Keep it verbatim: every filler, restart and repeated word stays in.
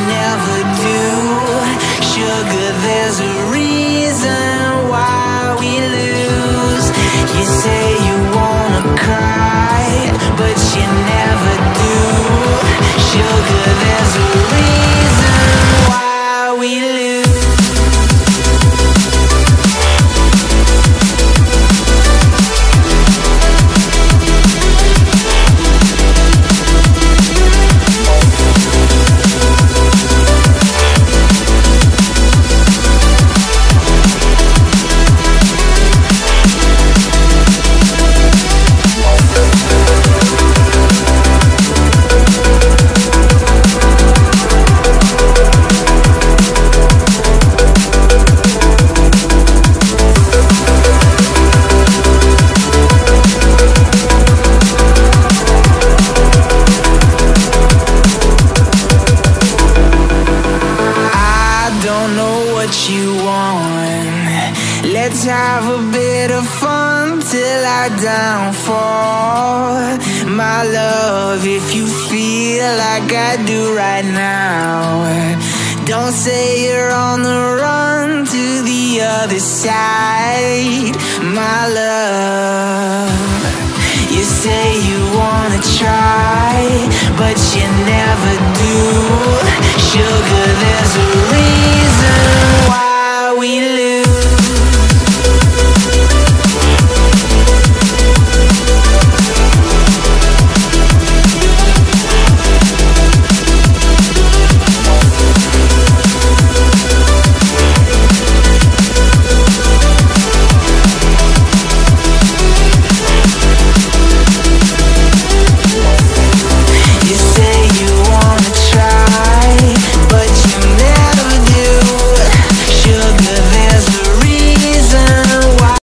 never do. Sugar, there's a reason why we lose. You say you wanna cry, but you never do. Sugar, there's a reason why we lose. You want. Let's have a bit of fun till I downfall. My love, if you feel like I do right now, don't say you're on the run to the other side. My love, you say you wanna try, but you never do.